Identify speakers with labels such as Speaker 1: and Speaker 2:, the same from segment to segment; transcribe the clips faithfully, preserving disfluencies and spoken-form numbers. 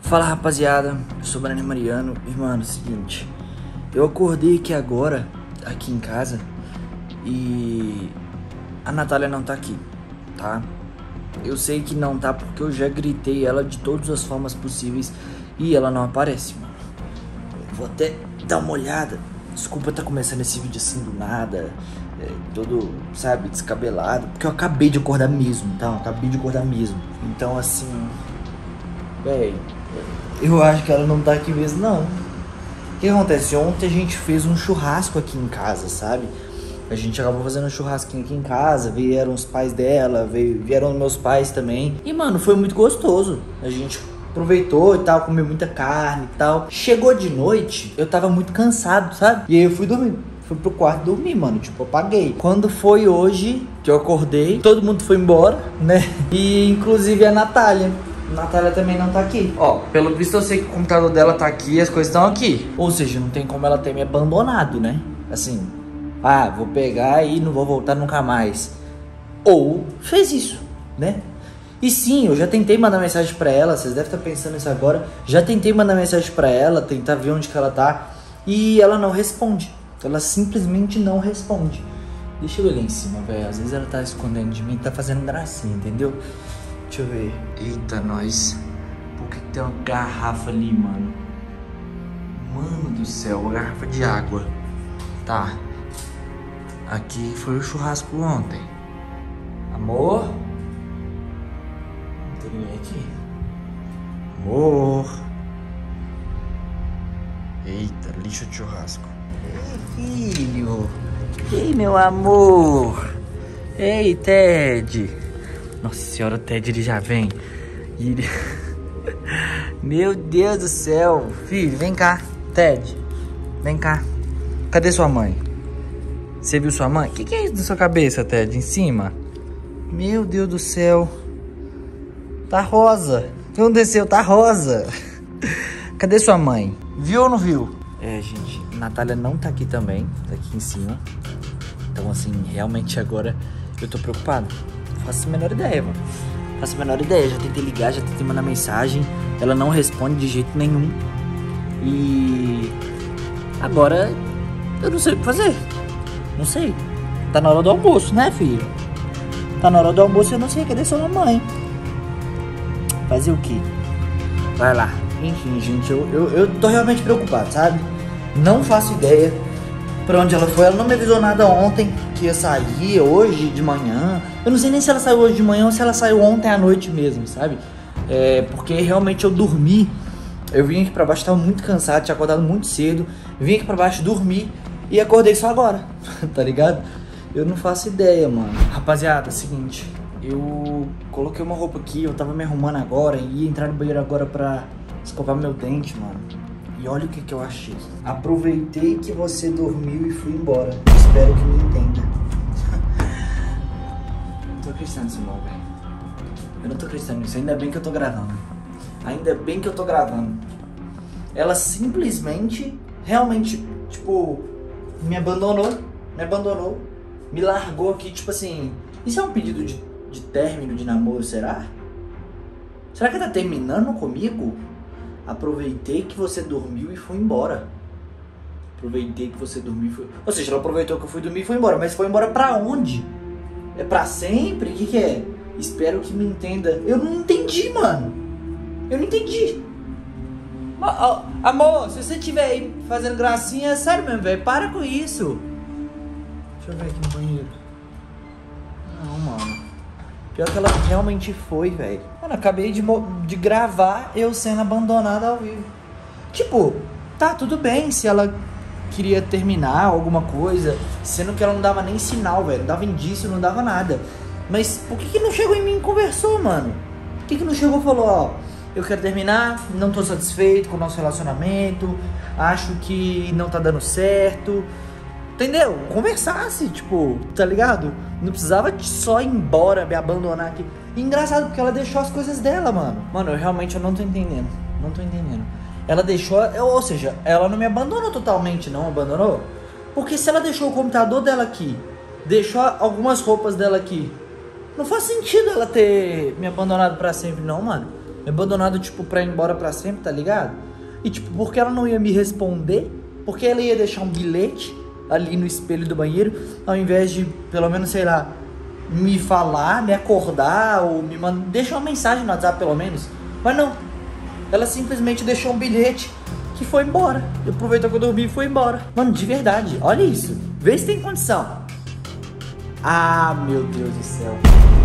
Speaker 1: Fala rapaziada, eu sou o Breno Mariano e mano, é o seguinte, eu acordei aqui agora, aqui em casa, e a Natália não tá aqui, tá? Eu sei que não tá porque eu já gritei ela de todas as formas possíveis e ela não aparece, mano. Eu vou até dar uma olhada, desculpa tá começando esse vídeo assim do nada, é, todo, sabe, descabelado, porque eu acabei de acordar mesmo, tá? Eu acabei de acordar mesmo, então assim, véi, eu acho que ela não tá aqui mesmo, não. O que acontece? Ontem a gente fez um churrasco aqui em casa, sabe? A gente acabou fazendo um churrasquinho aqui em casa, vieram os pais dela, veio, vieram meus pais também. E, mano, foi muito gostoso. A gente aproveitou e tal, comeu muita carne e tal. Chegou de noite, eu tava muito cansado, sabe? E aí eu fui dormir. Fui pro quarto dormir, mano, tipo, apaguei. Quando foi hoje que eu acordei, todo mundo foi embora, né? E, inclusive, a Natália. Natália também não tá aqui. Ó, pelo visto eu sei que o computador dela tá aqui e as coisas estão aqui. Ou seja, não tem como ela ter me abandonado, né? Assim, ah, vou pegar e não vou voltar nunca mais. Ou fez isso, né? E sim, eu já tentei mandar mensagem pra ela, vocês devem estar pensando isso agora. Já tentei mandar mensagem pra ela, tentar ver onde que ela tá. E ela não responde. Ela simplesmente não responde. Deixa eu ver lá em cima, velho. Às vezes ela tá escondendo de mim, tá fazendo gracinha, entendeu? Deixa eu ver. Eita, nós. Por que, que tem uma garrafa ali, mano? Mano do céu, uma garrafa de água. Tá. Aqui foi o churrasco ontem. Amor? Não tem ninguém aqui. Amor? Eita, lixo de churrasco. Ei, filho. Ei, meu amor. Ei, Ted. Nossa senhora, o Ted, ele já vem. E ele... Meu Deus do céu. Filho, vem cá. Ted, vem cá. Cadê sua mãe? Você viu sua mãe? O que, que é isso na sua cabeça, Ted? Em cima? Meu Deus do céu. Tá rosa. O que aconteceu? Tá rosa. Cadê sua mãe? Viu ou não viu? É, gente, Natália não tá aqui também. Tá aqui em cima. Então, assim, realmente agora eu tô preocupado. Faço a menor ideia, mano. Faço a menor ideia. Já tentei ligar, já tentei mandar mensagem. Ela não responde de jeito nenhum. E agora eu não sei o que fazer. Não sei. Tá na hora do almoço, né, filho? Tá na hora do almoço e eu não sei cadê sua mamãe. Fazer o quê? Vai lá. Enfim, gente, eu, eu, eu tô realmente preocupado, sabe? Não faço ideia pra onde ela foi. Ela não me avisou nada ontem que ia sair hoje de manhã. Eu não sei nem se ela saiu hoje de manhã ou se ela saiu ontem à noite mesmo, sabe? É, porque realmente eu dormi. Eu vim aqui pra baixo, tava muito cansado, tinha acordado muito cedo. Vim aqui pra baixo, dormi e acordei só agora, tá ligado? Eu não faço ideia, mano. Rapaziada, é o seguinte, eu coloquei uma roupa aqui, eu tava me arrumando agora, ia entrar no banheiro agora pra escovar meu dente, mano. E olha o que que eu achei. Aproveitei que você dormiu e fui embora. Espero que me entenda. Não tô acreditando nisso não, velho. Eu não tô acreditando nisso. Ainda bem que eu tô gravando. Ainda bem que eu tô gravando. Ela simplesmente, realmente, tipo, me abandonou. Me abandonou. Me largou aqui, tipo assim. Isso é um pedido de, de término de namoro, será? Será que ela tá terminando comigo? Aproveitei que você dormiu e foi embora. Aproveitei que você dormiu e foi... Ou seja, ela aproveitou que eu fui dormir e foi embora. Mas foi embora pra onde? É pra sempre? O que que é? Espero que me entenda. Eu não entendi, mano. Eu não entendi. Oh, oh, amor, se você estiver aí fazendo gracinha, é sério mesmo, velho. Para com isso. Deixa eu ver aqui no banheiro. Não, mano. Pior que ela realmente foi, velho. Mano, acabei de, de gravar eu sendo abandonada ao vivo. Tipo, tá, tudo bem se ela queria terminar alguma coisa, sendo que ela não dava nem sinal, velho. Não dava indício, não dava nada. Mas por que que não chegou em mim e conversou, mano? Por que que não chegou e falou, ó, eu quero terminar, não tô satisfeito com o nosso relacionamento, acho que não tá dando certo... Entendeu? Conversasse, tipo, tá ligado? Não precisava só ir embora, me abandonar aqui. E engraçado, porque ela deixou as coisas dela, mano. Mano, eu realmente eu não tô entendendo. Não tô entendendo. Ela deixou, ou seja, ela não me abandonou totalmente, não abandonou? Porque se ela deixou o computador dela aqui, deixou algumas roupas dela aqui, não faz sentido ela ter me abandonado pra sempre, não, mano. Me abandonado, tipo, pra ir embora pra sempre, tá ligado? E, tipo, porque ela não ia me responder, porque ela ia deixar um bilhete ali no espelho do banheiro, ao invés de, pelo menos, sei lá, me falar, me acordar, ou me mandar, deixar uma mensagem no WhatsApp, pelo menos. Mas não, ela simplesmente deixou um bilhete que foi embora. E aproveitou que eu dormi e foi embora. Mano, de verdade, olha isso. Vê se tem condição. Ah, meu Deus do céu.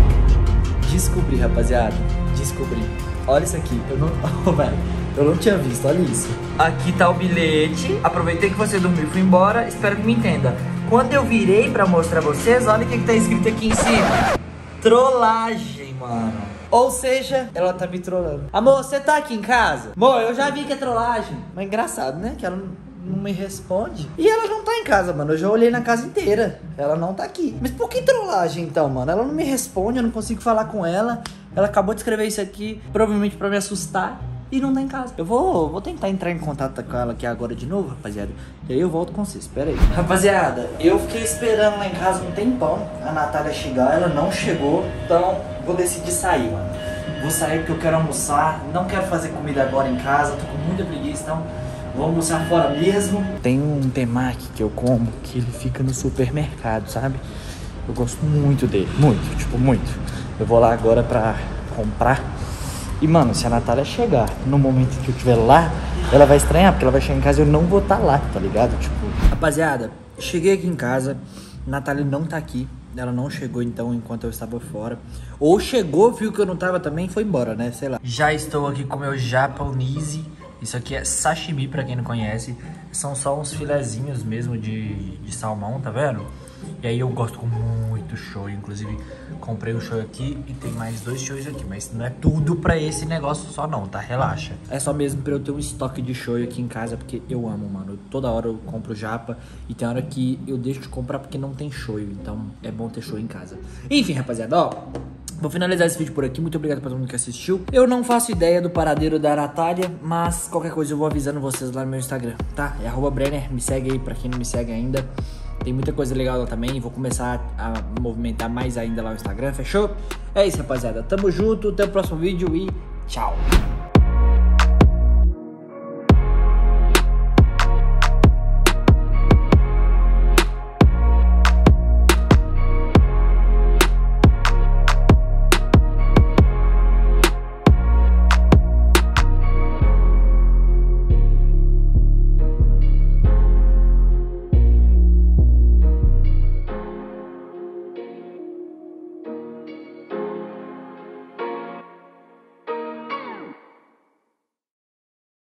Speaker 1: Descobri, rapaziada. Descobri. Olha isso aqui. Eu não... Oh, velho. Eu não tinha visto, olha isso. Aqui tá o bilhete. Aproveitei que você dormiu e fui embora. Espero que me entenda. Quando eu virei pra mostrar vocês, olha o que, que tá escrito aqui em cima. Trollagem, mano. Ou seja, ela tá me trollando. Amor, você tá aqui em casa? Amor, eu já vi que é trollagem. Mas engraçado, né? Que ela não, não me responde. E ela não tá em casa, mano. Eu já olhei na casa inteira. Ela não tá aqui. Mas por que trollagem, então, mano? Ela não me responde, eu não consigo falar com ela. Ela acabou de escrever isso aqui, provavelmente pra me assustar. E não tá em casa. Eu vou, vou tentar entrar em contato com ela aqui agora de novo, rapaziada. E aí eu volto com vocês, espera aí. Rapaziada, eu fiquei esperando lá em casa um tempão a Natália chegar, ela não chegou. Então, vou decidir sair, mano. Vou sair porque eu quero almoçar. Não quero fazer comida agora em casa, tô com muita preguiça, então vou almoçar fora mesmo. Tem um temaki que eu como, que ele fica no supermercado, sabe? Eu gosto muito dele, muito, tipo, muito. Eu vou lá agora pra comprar. E, mano, se a Natália chegar no momento que eu estiver lá, ela vai estranhar, porque ela vai chegar em casa e eu não vou estar lá, tá ligado? Tipo, rapaziada, cheguei aqui em casa, Natália não tá aqui. Ela não chegou, então, enquanto eu estava fora. Ou chegou, viu que eu não tava também e foi embora, né? Sei lá. Já estou aqui com meu japonese. Isso aqui é sashimi, pra quem não conhece. São só uns filezinhos mesmo de, de salmão, tá vendo? E aí eu gosto com muito shoyu. Inclusive, comprei um shoyu aqui e tem mais dois shoyus aqui. Mas não é tudo pra esse negócio só não, tá? Relaxa. É só mesmo pra eu ter um estoque de shoyu aqui em casa, porque eu amo, mano. Toda hora eu compro japa e tem hora que eu deixo de comprar porque não tem shoyu. Então é bom ter shoyu em casa. Enfim, rapaziada, ó. Vou finalizar esse vídeo por aqui, muito obrigado pra todo mundo que assistiu. Eu não faço ideia do paradeiro da Natália, mas qualquer coisa eu vou avisando vocês lá no meu Instagram, tá? É arroba Brenner, me segue aí pra quem não me segue ainda. Tem muita coisa legal lá também, vou começar a movimentar mais ainda lá no Instagram, fechou? É isso, rapaziada, tamo junto, até o próximo vídeo e tchau!